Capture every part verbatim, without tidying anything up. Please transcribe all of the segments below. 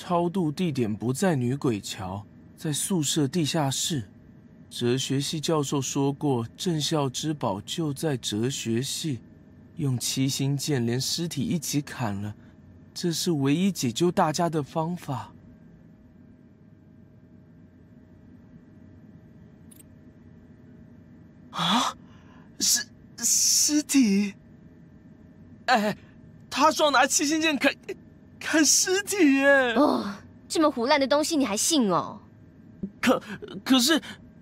超度地点不在女鬼桥，在宿舍地下室。哲学系教授说过，镇校之宝就在哲学系，用七星剑连尸体一起砍了，这是唯一解救大家的方法。啊，尸尸体？哎，他说要拿七星剑砍砍尸体耶！ 哦，这么胡乱的东西你还信哦？ 可可是，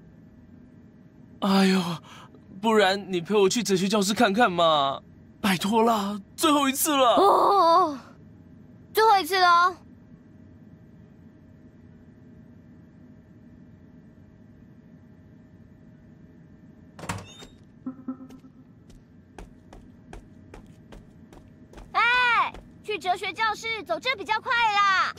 哎呦，不然你陪我去哲学教室看看嘛，拜托啦，最后一次了。 哦，最后一次喽。哎，去哲学教室，走这比较快啦。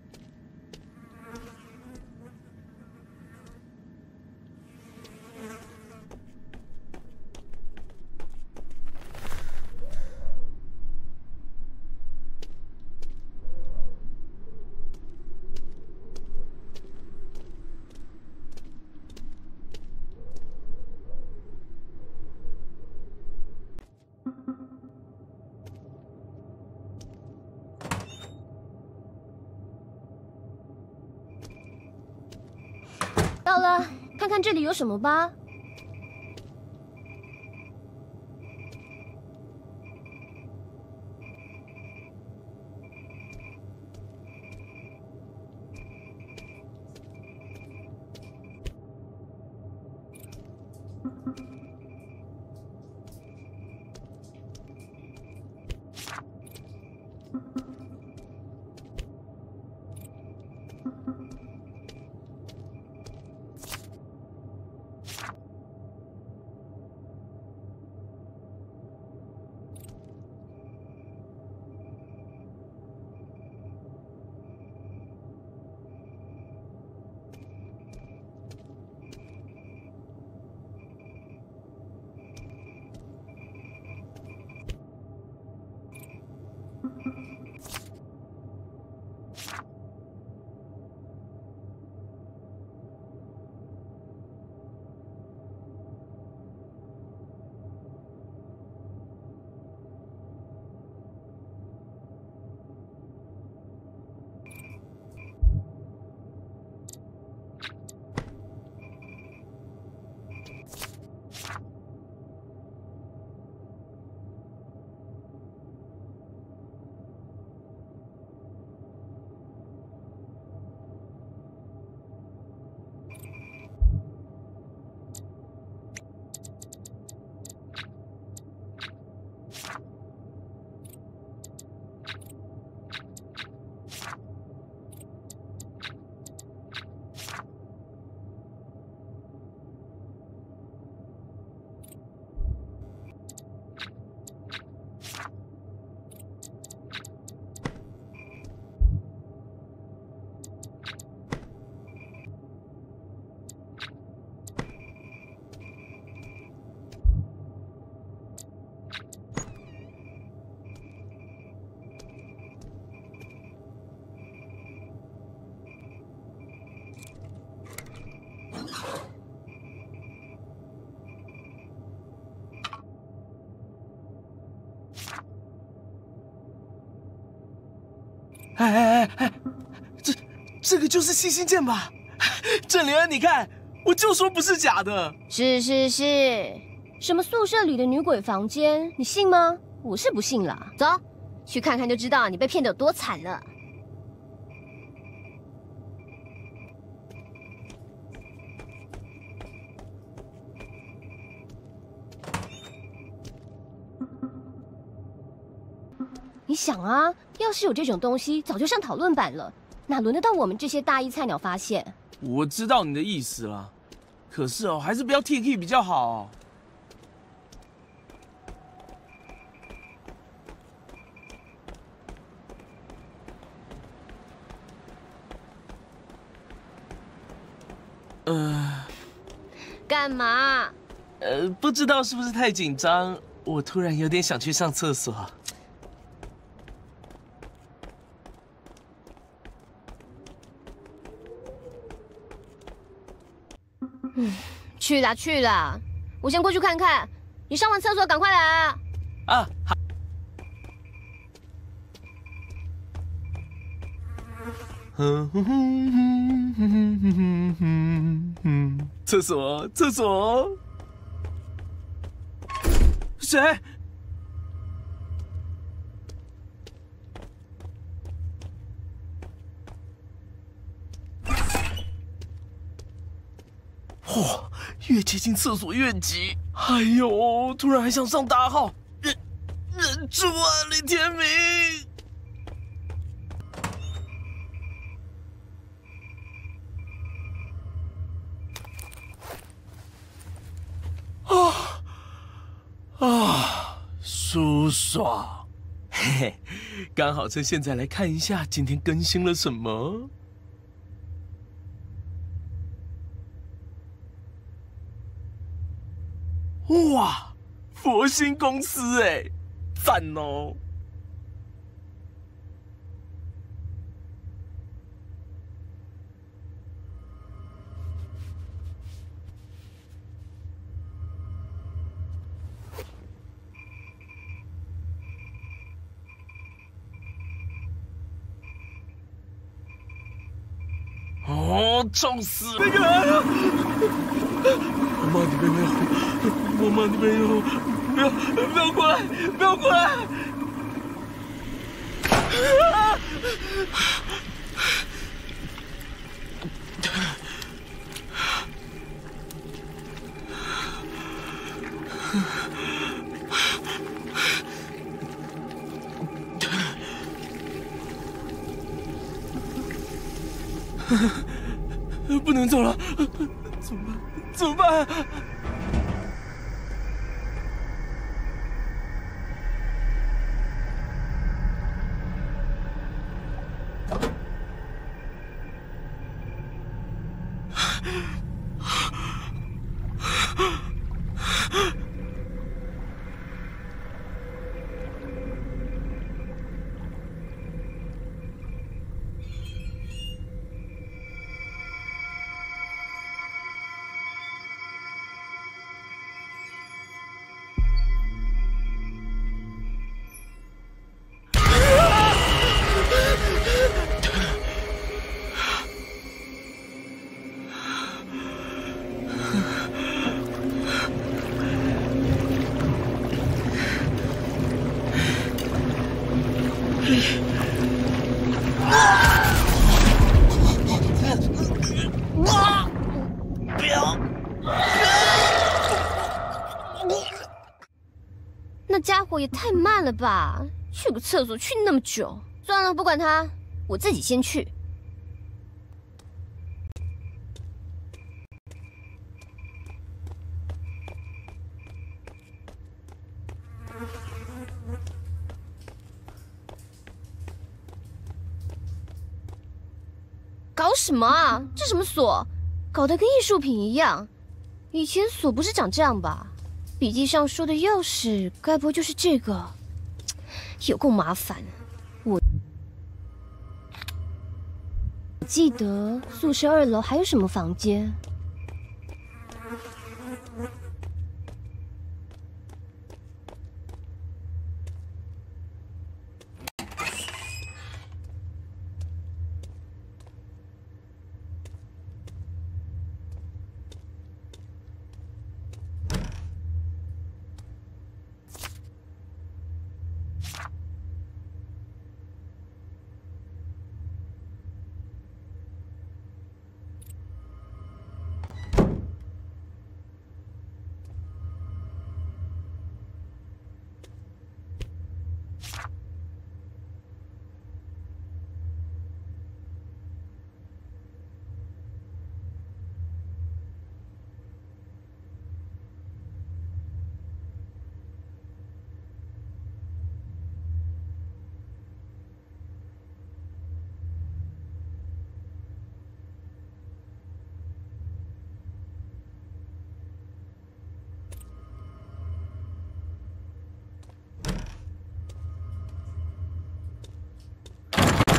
到了，看看这里有什么吧。 哎哎哎哎，这这个就是七星剑吧？郑连恩，你看，我就说不是假的。 是是是，什么宿舍里的女鬼房间，你信吗？我是不信啦。走，去看看就知道你被骗得有多惨了。你想啊，要是有这种东西，早就上讨论版了，哪轮得到我们这些大一菜鸟发现？ 我知道你的意思了，可是哦，还是不要 T K 比较好哦。呃， 干嘛？ 呃，不知道是不是太紧张，我突然有点想去上厕所。 嗯，去啦去啦，我先过去看看。你上完厕所赶快来啊！ 啊，好。哼哼哼哼哼哼哼哼，厕所，厕所。谁？嚯，越接近厕所越急。哎呦，突然还想上大号，忍忍住啊，李天明！啊啊，舒爽！嘿嘿，刚好趁现在来看一下今天更新了什么。哇，佛心公司哎，赞哦！哦，臭死了！那个，我骂你没有，我骂你没有，不要不要过来，不要过来！啊！不能走了，怎么办？怎么办？ 那家伙也太慢了吧！去个厕所去那么久。算了，不管他，我自己先去。搞什么啊？这什么锁？搞得跟艺术品一样。以前锁不是长这样吧？笔记上说的钥匙，该不会就是这个？有够麻烦。我记得宿舍二楼还有什么房间？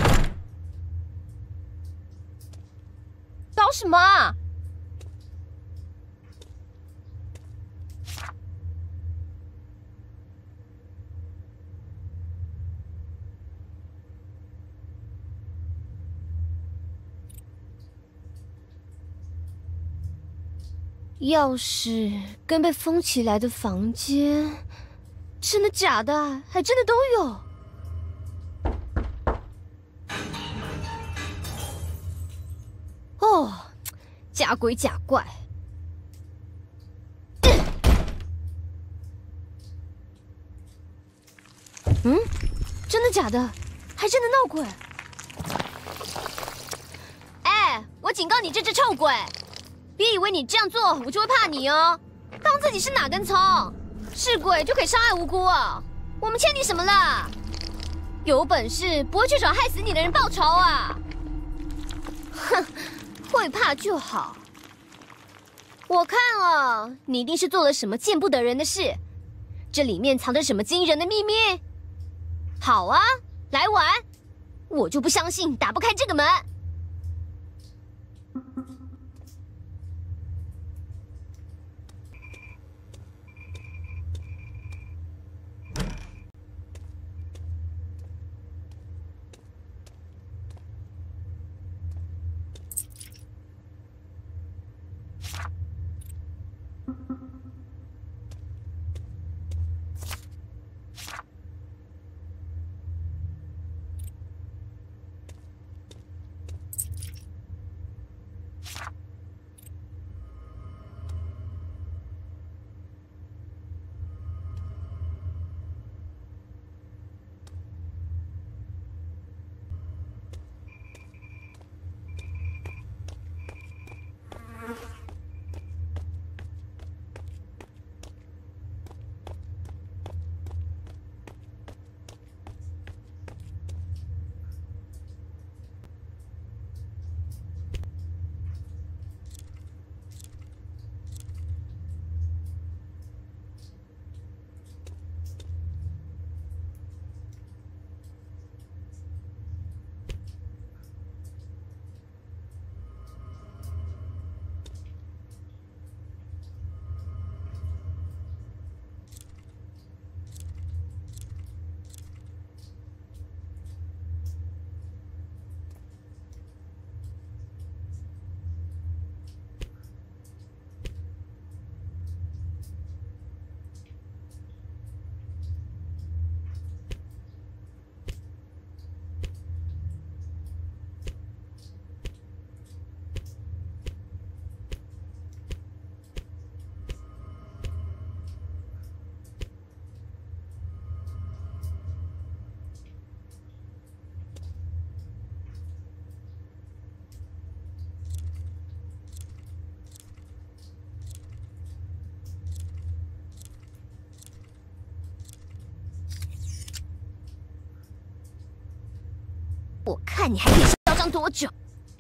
搞什么啊？ 钥匙跟被封起来的房间，真的假的？还真的都有。哦，假鬼假怪。嗯，真的假的？还真的闹鬼！哎，我警告你这只臭鬼！ 别以为你这样做，我就会怕你哦！当自己是哪根葱？是鬼就可以伤害无辜啊？我们欠你什么了？有本事不会去找害死你的人报仇啊！哼，会怕就好。我看啊，你一定是做了什么见不得人的事，这里面藏着什么惊人的秘密？好啊，来玩！我就不相信打不开这个门。 我看你还可以嚣张多久？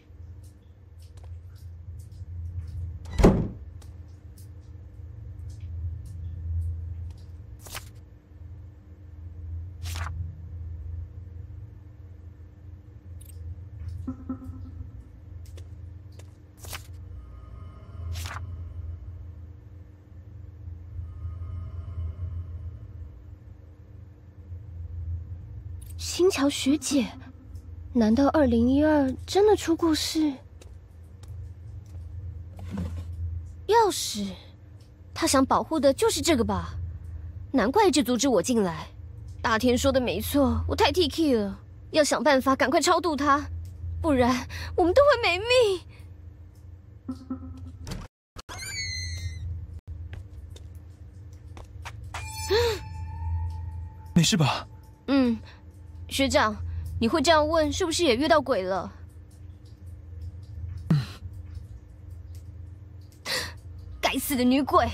新桥学姐。 难道二零一二真的出过事？钥匙，他想保护的就是这个吧？难怪一直阻止我进来。大天说的没错，我太 T K 了，要想办法赶快超度他，不然我们都会没命。 没事吧？ 嗯，学长。 你会这样问，是不是也遇到鬼了？嗯、该死的女鬼！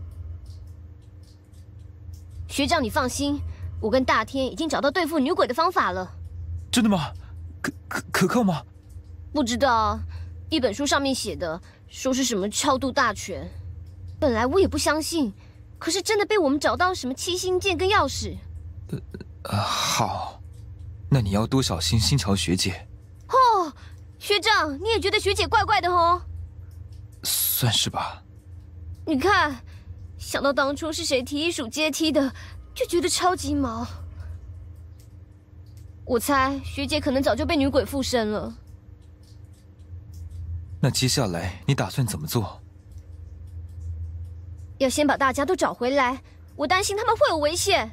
学长，你放心，我跟大天已经找到对付女鬼的方法了。 真的吗？可可可靠吗？ 不知道啊，一本书上面写的，说是什么超度大全。本来我也不相信，可是真的被我们找到什么七星剑跟钥匙。 呃呃，好。 那你要多小心新桥学姐。 哦，学长，你也觉得学姐怪怪的哦？ 算是吧。 你看，想到当初是谁提议数阶梯的，就觉得超级毛。我猜学姐可能早就被女鬼附身了。 那接下来你打算怎么做？ 要先把大家都找回来，我担心他们会有危险。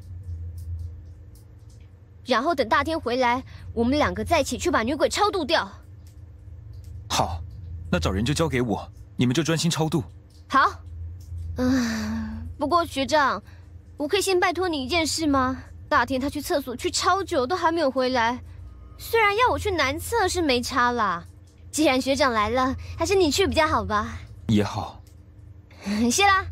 然后等大天回来，我们两个再一起去把女鬼超度掉。 好，那找人就交给我，你们就专心超度。 好。嗯，不过学长，我可以先拜托你一件事吗？大天他去厕所去超久都还没有回来，虽然要我去男厕是没差啦。既然学长来了，还是你去比较好吧。 也好。 谢啦。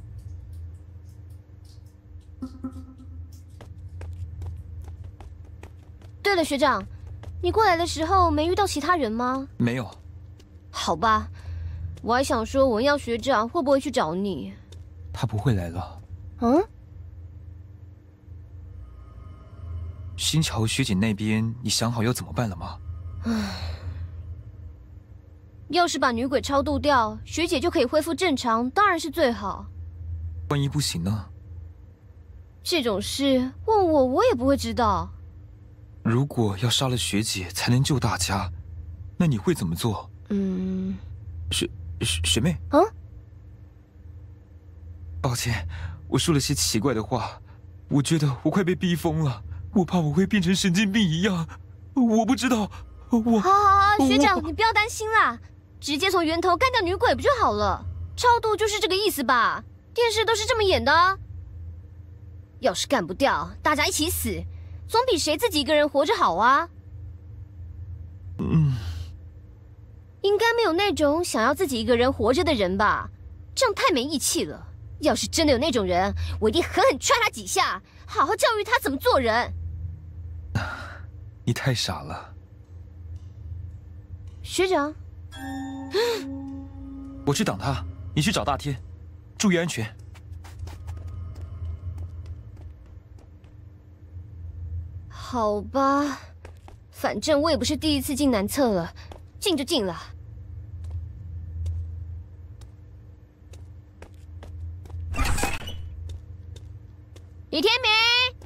对了，学长，你过来的时候没遇到其他人吗？ 没有。 好吧，我还想说文耀学长会不会去找你。 他不会来了。 嗯？ 新桥学姐那边，你想好要怎么办了吗？ 唉，要是把女鬼超度掉，学姐就可以恢复正常，当然是最好。 万一不行呢？ 这种事问我，我也不会知道。 如果要杀了学姐才能救大家，那你会怎么做？ 嗯， 学学学妹。 嗯。 抱歉，我说了些奇怪的话，我觉得我快被逼疯了，我怕我会变成神经病一样。我不知道，我…… 好好好，学长，你不要担心啦，直接从源头干掉女鬼不就好了？超度就是这个意思吧？电视都是这么演的。要是干不掉，大家一起死，总比谁自己一个人活着好啊。 嗯， 应该没有那种想要自己一个人活着的人吧？这样太没义气了。要是真的有那种人，我一定狠狠踹他几下，好好教育他怎么做人。 你太傻了， 学长。 我去挡他，你去找大天，注意安全。 好吧，反正我也不是第一次进男厕了，进就进了。李天明，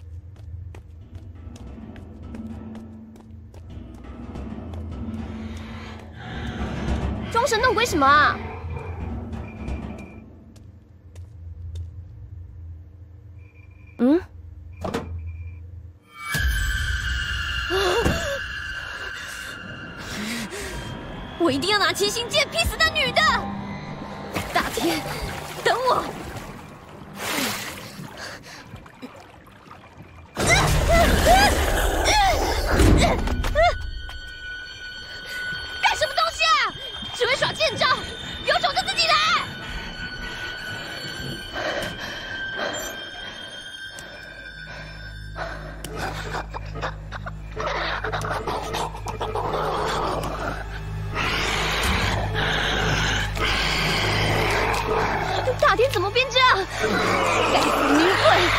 装神弄鬼什么啊？嗯？我一定要拿七星剑劈死那女的！大天，等我！干什么东西啊！只会耍贱招，有种就自己来！大天怎么变这样？该死女鬼！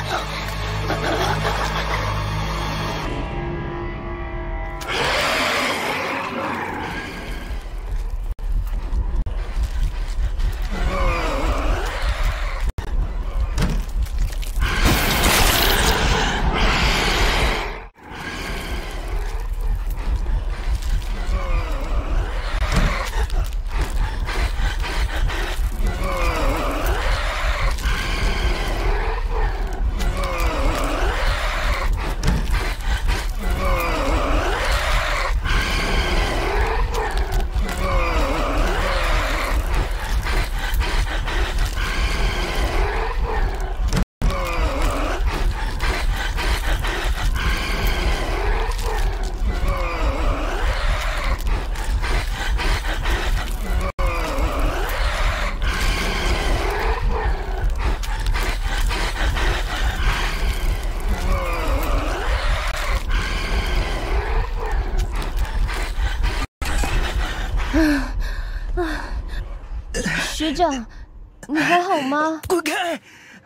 学长，你还好吗？ 滚开！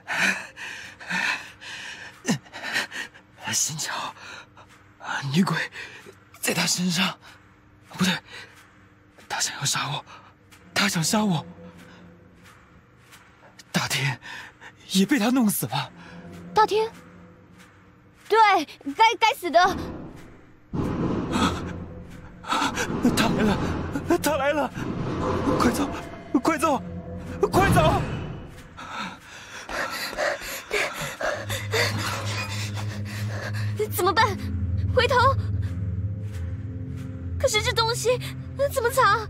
新桥，女鬼在他身上，不对，他想要杀我，他想杀我。大天也被他弄死了。 大天，对，该该死的。 他来了，他来了！快走，快走，快走！ 怎么办？回头。可是这东西怎么藏？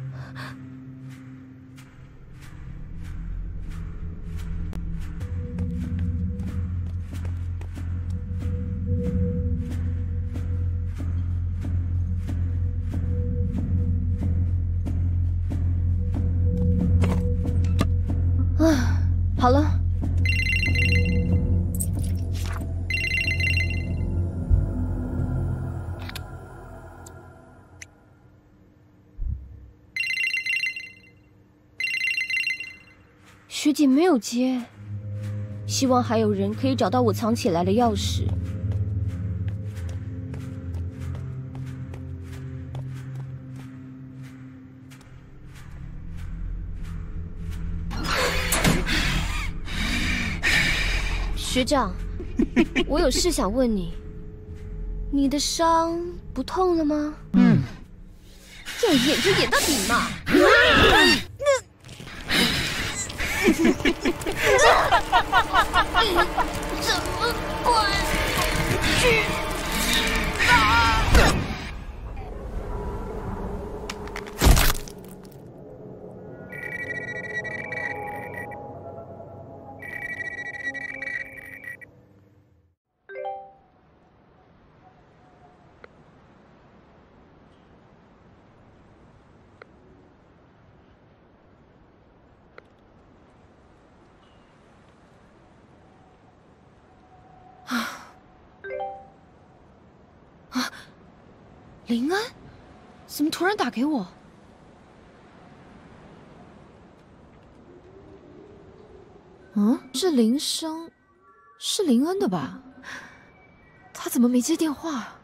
啊，好了。学姐没有接，希望还有人可以找到我藏起来的钥匙。学长，我有事想问你，你的伤不痛了吗？嗯，要演就演到底嘛。怎么滚去啊！ 林安，怎么突然打给我？嗯，这铃声是林恩的吧？他怎么没接电话？